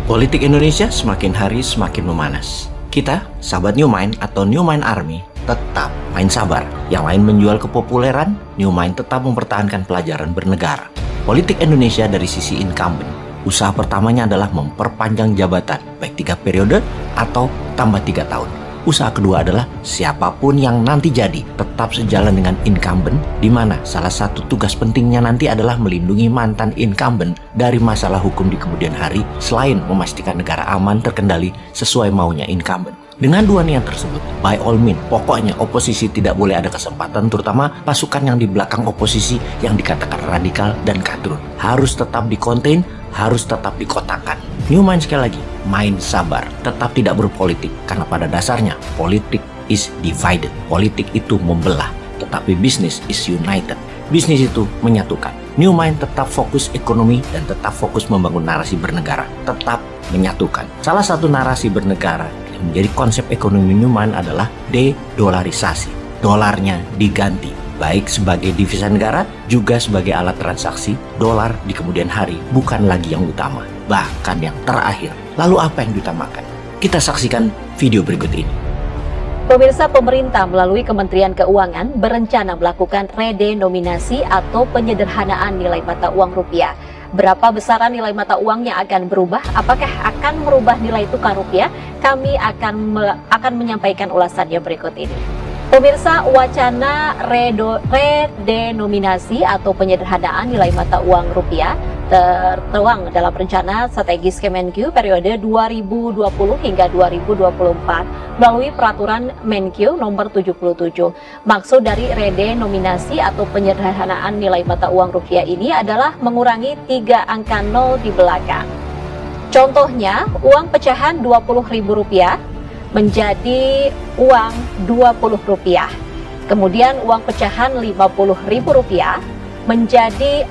Politik Indonesia semakin hari semakin memanas. Kita, sahabat New Mind atau New Mind Army, tetap main sabar. Yang lain menjual kepopuleran, New Mind tetap mempertahankan pelajaran bernegara. Politik Indonesia dari sisi incumbent, usaha pertamanya adalah memperpanjang jabatan, baik 3 periode atau tambah 3 tahun. Usaha kedua adalah siapapun yang nanti jadi tetap sejalan dengan incumbent, di mana salah satu tugas pentingnya nanti adalah melindungi mantan incumbent dari masalah hukum di kemudian hari, selain memastikan negara aman terkendali sesuai maunya incumbent. Dengan dua niat tersebut, by all means, pokoknya oposisi tidak boleh ada kesempatan, terutama pasukan yang di belakang oposisi yang dikatakan radikal dan kadrun. Harus tetap dikontain, harus tetap dikotakan. New Mind sekali lagi, main sabar, tetap tidak berpolitik, karena pada dasarnya politik is divided. Politik itu membelah, tetapi business is united. Bisnis itu menyatukan. New Mind tetap fokus ekonomi dan tetap fokus membangun narasi bernegara, tetap menyatukan. Salah satu narasi bernegara yang menjadi konsep ekonomi New Mind adalah de-dolarisasi. Dolarnya diganti, baik sebagai devisa negara, juga sebagai alat transaksi. Dolar di kemudian hari bukan lagi yang utama, bahkan yang terakhir. Lalu apa yang diutamakan? Kita saksikan video berikut ini. Pemirsa, pemerintah melalui Kementerian Keuangan berencana melakukan redenominasi atau penyederhanaan nilai mata uang rupiah. Berapa besaran nilai mata uang yang akan berubah? Apakah akan merubah nilai tukar rupiah? Kami akan menyampaikan ulasannya berikut ini. Pemirsa, wacana redenominasi atau penyederhanaan nilai mata uang rupiah tertuang dalam rencana strategis Kemenkyu periode 2020 hingga 2024 melalui peraturan Menkyu nomor 77. Maksud dari redenominasi atau penyederhanaan nilai mata uang rupiah ini adalah mengurangi 3 angka 0 di belakang. Contohnya, uang pecahan Rp20.000 menjadi uang Rp20. Kemudian uang pecahan Rp50.000 menjadi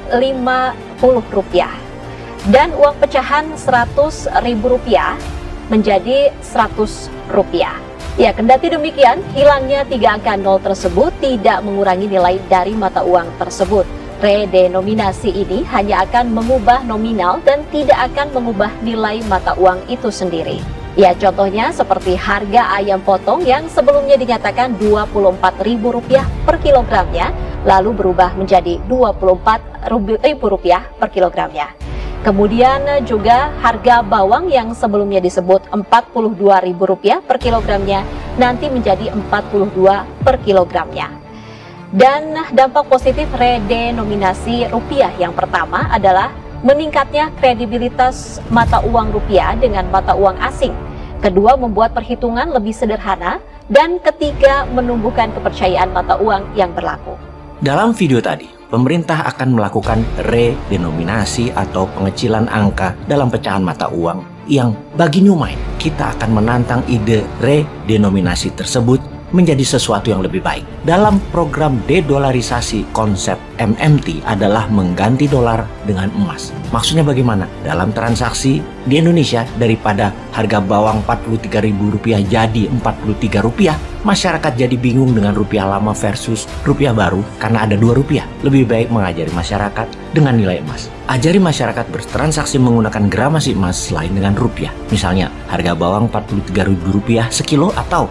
Rp50. Dan uang pecahan Rp100.000 menjadi Rp100. Ya, kendati demikian, hilangnya 3 angka 0 tersebut tidak mengurangi nilai dari mata uang tersebut. Redenominasi ini hanya akan mengubah nominal dan tidak akan mengubah nilai mata uang itu sendiri. Ya, contohnya seperti harga ayam potong yang sebelumnya dinyatakan Rp24.000 per kilogramnya, lalu berubah menjadi Rp24.000 per kilogramnya. Kemudian juga harga bawang yang sebelumnya disebut Rp42.000 per kilogramnya, nanti menjadi Rp42 per kilogramnya. Dan dampak positif redenominasi rupiah yang pertama adalah meningkatnya kredibilitas mata uang rupiah dengan mata uang asing. Kedua, membuat perhitungan lebih sederhana. Dan ketiga, menumbuhkan kepercayaan mata uang yang berlaku. Dalam video tadi, pemerintah akan melakukan redenominasi atau pengecilan angka dalam pecahan mata uang yang bagi New Mind, kita akan menantang ide redenominasi tersebut menjadi sesuatu yang lebih baik. Dalam program dedolarisasi, konsep MMT adalah mengganti dolar dengan emas. Maksudnya bagaimana? Dalam transaksi di Indonesia, daripada harga bawang Rp43.000 jadi Rp43, masyarakat jadi bingung dengan rupiah lama versus rupiah baru karena ada 2 rupiah. Lebih baik mengajari masyarakat dengan nilai emas. Ajari masyarakat bertransaksi menggunakan gramasi emas selain dengan rupiah. Misalnya, harga bawang Rp43.000 sekilo atau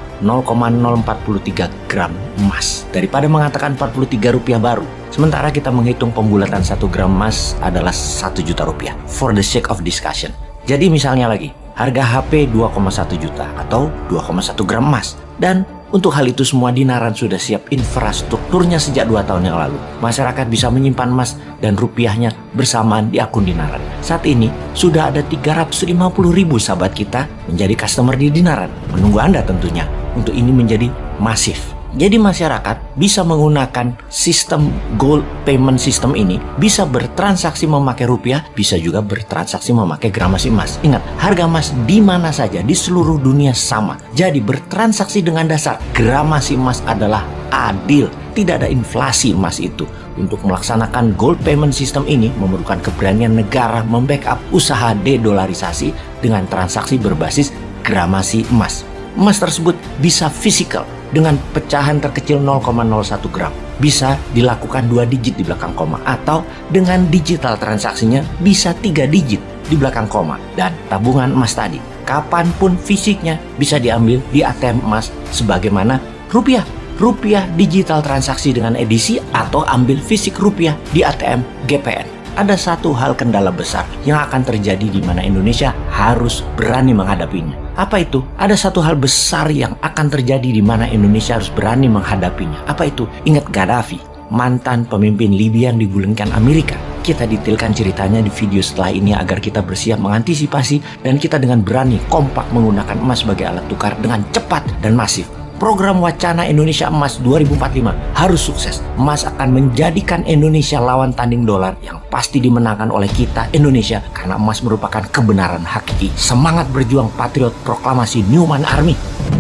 0,043 gram emas. Daripada mengatakan Rp43 baru. Sementara kita menghitung pembulatan 1 gram emas adalah Rp1 juta for the sake of discussion. Jadi misalnya lagi, harga HP 2,1 juta atau 2,1 gram emas. Dan untuk hal itu semua Dinaran sudah siap infrastrukturnya sejak 2 tahun yang lalu. Masyarakat bisa menyimpan emas dan rupiahnya bersamaan di akun Dinaran. Saat ini sudah ada 350.000 sahabat kita menjadi customer di Dinaran. Menunggu Anda tentunya untuk ini menjadi masif. Jadi masyarakat bisa menggunakan sistem gold payment system ini, bisa bertransaksi memakai rupiah, bisa juga bertransaksi memakai gramasi emas. Ingat, harga emas di mana saja di seluruh dunia sama. Jadi bertransaksi dengan dasar gramasi emas adalah adil. Tidak ada inflasi emas itu. Untuk melaksanakan gold payment system ini memerlukan keberanian negara membackup usaha dedolarisasi dengan transaksi berbasis gramasi emas. Emas tersebut bisa fisikal dengan pecahan terkecil 0,01 gram. Bisa dilakukan 2 digit di belakang koma, atau dengan digital transaksinya bisa 3 digit di belakang koma. Dan tabungan emas tadi, kapanpun fisiknya bisa diambil di ATM emas sebagaimana rupiah. Rupiah digital transaksi dengan edisi atau ambil fisik rupiah di ATM GPN. Ada satu hal kendala besar yang akan terjadi di mana Indonesia harus berani menghadapinya. Apa itu? Ada satu hal besar yang akan terjadi di mana Indonesia harus berani menghadapinya. Apa itu? Ingat Gaddafi, mantan pemimpin Libya yang digulingkan Amerika. Kita detailkan ceritanya di video setelah ini agar kita bersiap mengantisipasi dan kita dengan berani kompak menggunakan emas sebagai alat tukar dengan cepat dan masif. Program Wacana Indonesia Emas 2045 harus sukses. Emas akan menjadikan Indonesia lawan tanding dolar yang pasti dimenangkan oleh kita Indonesia karena emas merupakan kebenaran hakiki. Semangat berjuang patriot proklamasi Newman Army.